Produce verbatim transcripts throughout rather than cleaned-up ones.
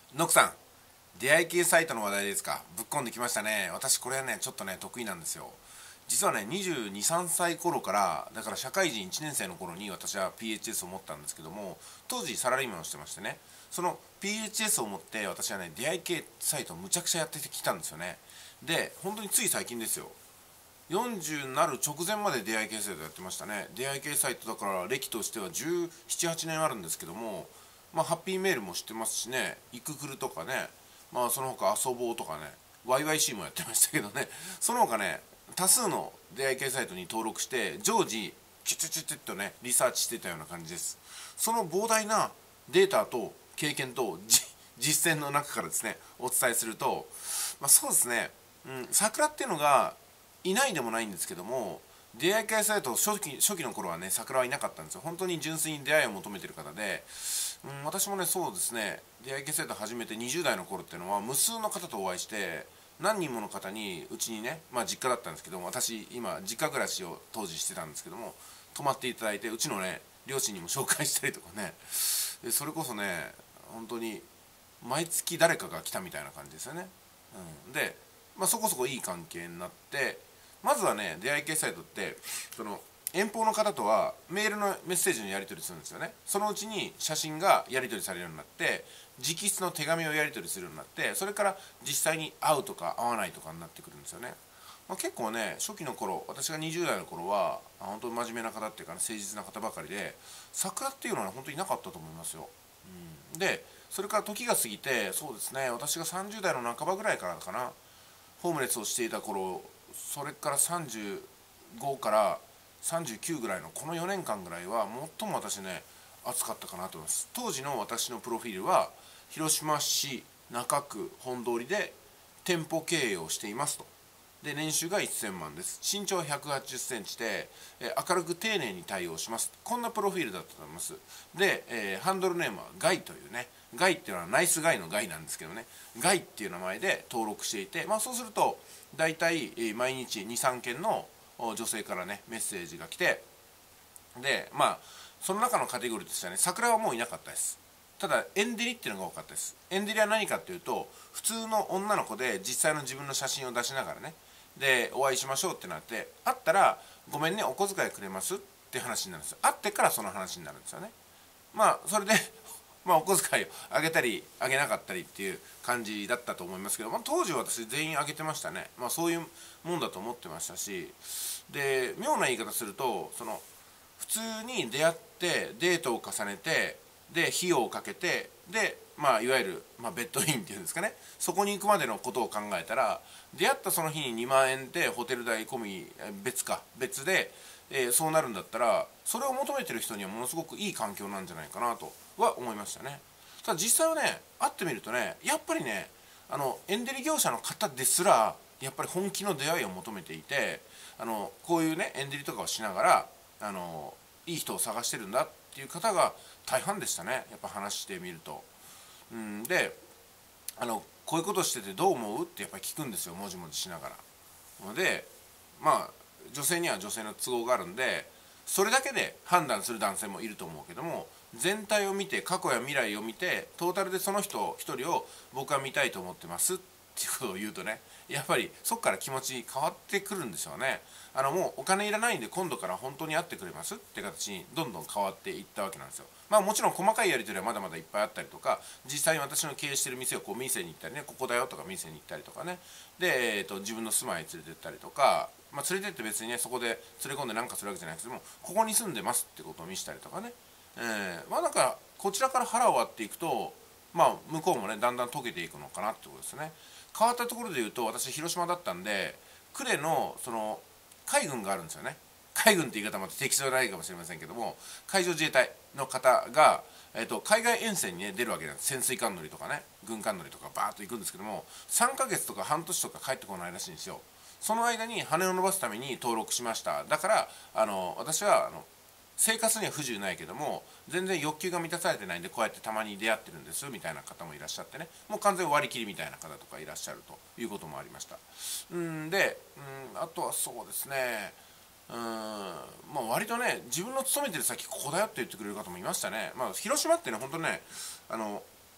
ノクさん、出会い系サイトの話題ですか。ぶっこんできましたね。私これはねちょっとね得意なんですよ。実はねにじゅうに、さんさい頃から、だから社会人いちねん生の頃に私は ピーエイチエス を持ったんですけども、当時サラリーマンをしてましてね、その ピーエイチエス を持って私はね出会い系サイトをむちゃくちゃやってきたんですよね。で本当につい最近ですよ。よんじゅうになる直前まで出会い系サイトやってましたね。出会い系サイトだから歴としてはじゅうなな、はちねんあるんですけども、まあハッピーメールも知ってますしね、イククルとかね、まあその他遊ぼうとかね、ワイワイシー もやってましたけどね、その他ね、多数の出会い系サイトに登録して常時チュチュチュチュッとねリサーチしてたような感じです。その膨大なデータと経験と実践の中からですねお伝えすると、まあ、そうですね、うん、桜っていうのがいないでもないんですけども、出会い系サイト初期初期の頃はね桜はいなかったんですよ。本当に純粋に出会いを求めてる方で、うん、私もねそうですね、出会い系サイト始めてにじゅう代の頃っていうのは無数の方とお会いして、何人もの方にうちにね、まあ実家だったんですけども、私今実家暮らしを当時してたんですけども、泊まっていただいて、うちのね両親にも紹介したりとかね、でそれこそね本当に毎月誰かが来たみたいな感じですよね。うん、で、まあ、そこそこいい関係になって、まずはね出会い系サイトってその遠方の方とはメールのメッセージのやり取りするんですよね。そのうちに写真がやり取りされるようになって、直筆の手紙をやり取りするようになって、それから実際に会うとか会わないとかになってくるんですよね。まあ、結構ね初期の頃、私がにじゅう代の頃は本当に真面目な方っていうか、ね、誠実な方ばかりで、桜っていうのは本当になかったと思いますよ。うん、でそれから時が過ぎて、そうですね、私がさんじゅう代の半ばぐらいからかな、ホームレスをしていた頃、それからさんじゅうごからさんじゅうきゅうぐらいのこのよねんかんぐらいは最も私ね熱かったかなと思います。当時の私のプロフィールは広島市中区本通りで店舗経営をしていますと。で年収がせんまんです。身長はひゃくはちじゅっセンチで、えー明るく丁寧に対応します。こんなプロフィールだったと思います。で、えーハンドルネームはガイというね、ガイっていうのはナイスガイのガイなんですけどね、ガイっていう名前で登録していて、まあ、そうすると大体、えー毎日に、さんけんのお女性からねメッセージが来て、でまあその中のカテゴリーとしてはね、桜はもういなかったです。ただエンデリっていうのが多かったです。エンデリは何かっていうと、普通の女の子で実際の自分の写真を出しながらね、でお会いしましょうってなって、会ったらごめんねお小遣いくれますって話になるんですよ。会ってからその話になるんですよね。まあそれでまあお小遣いをあげたりあげなかったりっていう感じだったと思いますけど、まあ、当時は私全員あげてましたね。まあそういうもんだと思ってましたし、で妙な言い方すると、その普通に出会ってデートを重ねて、で費用をかけて、でまあいわゆる、まあ、ベッドインっていうんですかね、そこに行くまでのことを考えたら、出会ったその日ににまん円でホテル代込み別か別で、えーそうなるんだったら、それを求めてる人にはものすごくいい環境なんじゃないかなとは思いましたね。ただ実際はね会ってみるとね、やっぱりね、あのエンデリ業者の方ですらやっぱり本気の出会いを求めていて、あのこういうねエンデリとかをしながら、あのいい人を探してるんだっていう方が大半でしたね、やっぱ話してみると。うん、であのこういうことしててどう思うってやっぱり聞くんですよ、もじもじしながら。でまあ女性には女性の都合があるんで、それだけで判断する男性もいると思うけども、全体を見て過去や未来を見てトータルでその人一人を僕は見たいと思ってますっていうことを言うとね、やっぱりそこから気持ち変わってくるんでしょうね。あのもうお金いらないんで今度から本当に会ってくれますって形にどんどん変わっていったわけなんですよ。まあもちろん細かいやり取りはまだまだいっぱいあったりとか、実際に私の経営してる店をこう店に行ったりね、ここだよとか店に行ったりとかね、で、えー、と自分の住まいに連れてったりとか、まあ、連れてって別にねそこで連れ込んで何かするわけじゃないけども、ここに住んでますってことを見せたりとかね、えー、まあなんかこちらから腹を割っていくと、まあ向こうもねだんだん溶けていくのかなってことですね。変わったところで言うと、私広島だったんで、呉のその海軍があるんですよね。海軍って言い方また適当ないかもしれませんけども、海上自衛隊の方が、えー、と海外遠征に、ね、出るわけなんです。潜水艦乗りとかね軍艦乗りとかバーッと行くんですけども、さんかげつとか半年とか帰ってこないらしいんですよ。その間に羽を伸ばすために登録しました。だからあの私はあの生活には不自由ないけども全然欲求が満たされてないんで、こうやってたまに出会ってるんですみたいな方もいらっしゃってね、もう完全割り切りみたいな方とかいらっしゃるということもありました。うんで、うん、あとはそうですね、うん、まあ割とね自分の勤めてる先ここだよって言ってくれる方もいましたね。まあ広島ってね本当ね、あの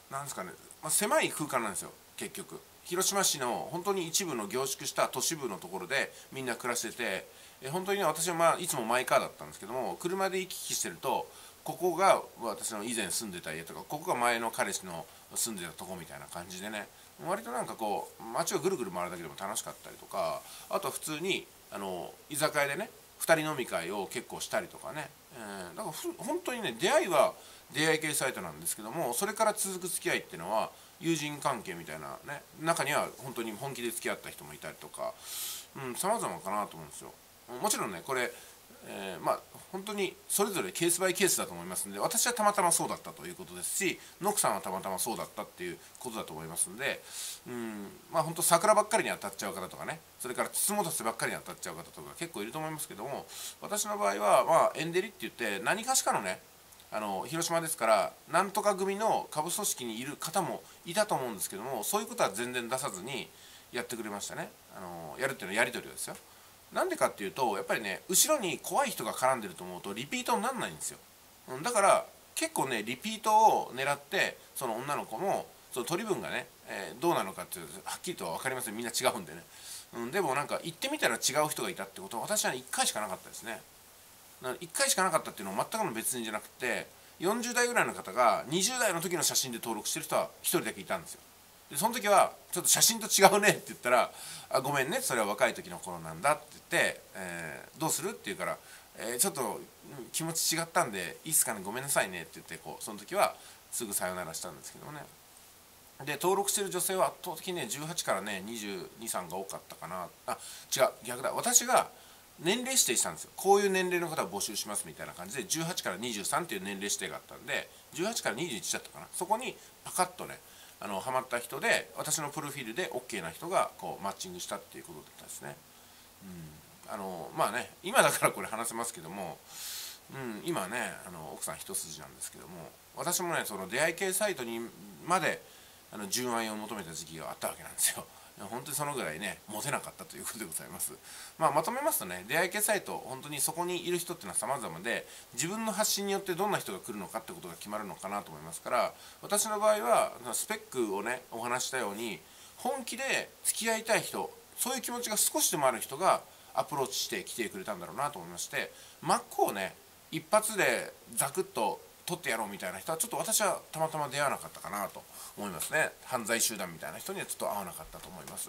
なんですかね、まあ、狭い空間なんですよ結局。広島市の本当に一部の凝縮した都市部のところでみんな暮らしてて、え本当にね、私は、まあ、いつもマイカーだったんですけども、車で行き来してると、ここが私の以前住んでた家とか、ここが前の彼氏の住んでたとこみたいな感じでね、割となんかこう街をぐるぐる回るだけでも楽しかったりとか、あとは普通にあの居酒屋でねふたり飲み会を結構したりとかね、えー、だからふ本当にね、出会いは出会い系サイトなんですけども、それから続く付き合いっていうのは友人関係みたいなね、中には本当に本気で付き合った人もいたりとか、うん、様々かなと思うんですよ。もちろんねこれ、えー、まあ本当にそれぞれケースバイケースだと思いますので、私はたまたまそうだったということですし、ノクさんはたまたまそうだったっていうことだと思いますので、うん、まあ本当桜ばっかりに当たっちゃう方とかね、それからつつもたせばっかりに当たっちゃう方とか結構いると思いますけども、私の場合はまあエンデリって言って何かしかのね、あの広島ですからなんとか組の下部組織にいる方もいたと思うんですけども、そういうことは全然出さずにやってくれましたね。あのやるっていうのはやり取りですよ。なんでかっていうと、やっぱりね、後ろに怖い人が絡んでると思うとリピートにならないんですよ。だから結構ね、リピートを狙ってその女の子もその取り分がね、えー、どうなのかっていうはっきりとは分かりません。みんな違うんでね、うん、でもなんか行ってみたら違う人がいたってことは私はいっかいしかなかったですね。いっかいしかなかったっていうのは全くの別人じゃなくて、よんじゅう代ぐらいの方がにじゅう代の時の写真で登録してる人はひとりだけいたんですよ。でその時は「ちょっと写真と違うね」って言ったら「あごめんね、それは若い時の頃なんだ」って言って「えー、どうする?」って言うから「えー、ちょっと気持ち違ったんでいいっすかね、ごめんなさいね」って言って、こうその時はすぐさよならしたんですけどもね。で登録してる女性は圧倒的にねじゅうはちからねにじゅうに、さんが多かったかな。あ違う、逆だ、私が年齢指定したんですよ。こういう年齢の方を募集しますみたいな感じでじゅうはちからにじゅうさんっていう年齢指定があったんで、じゅうはちからにじゅういちだったかな、そこにパカッとねあのハマった人で、私のプロフィールで OK な人がこうマッチングしたっていうことだったんですね。うん、あのまあね、今だからこれ話せますけども、うん、今ねあの奥さん一筋なんですけども、私もねその出会い系サイトにまであの純愛を求めた時期があったわけなんですよ。本当にそのぐらいねモテなかったということでございます。まあ、まとめますとね、出会い系サイト本当にそこにいる人っていうのは様々で、自分の発信によってどんな人が来るのかってことが決まるのかなと思いますから、私の場合はスペックをねお話したように本気で付き合いたい人、そういう気持ちが少しでもある人がアプローチして来てくれたんだろうなと思いまして、真っ向ね一発でザクッと取ってやろうみたいな人はちょっと私はたまたま出会わなかったかなと思いますね。犯罪集団みたいな人にはちょっと合わなかったと思います。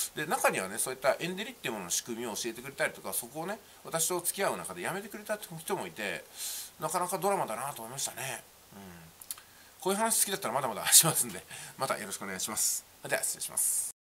で中にはねそういったエンデリっていうものの仕組みを教えてくれたりとか、そこをね私と付き合う中でやめてくれた人もいて、なかなかドラマだなと思いましたね。うん、こういう話好きだったらまだまだしますんで、またよろしくお願いします。では失礼します。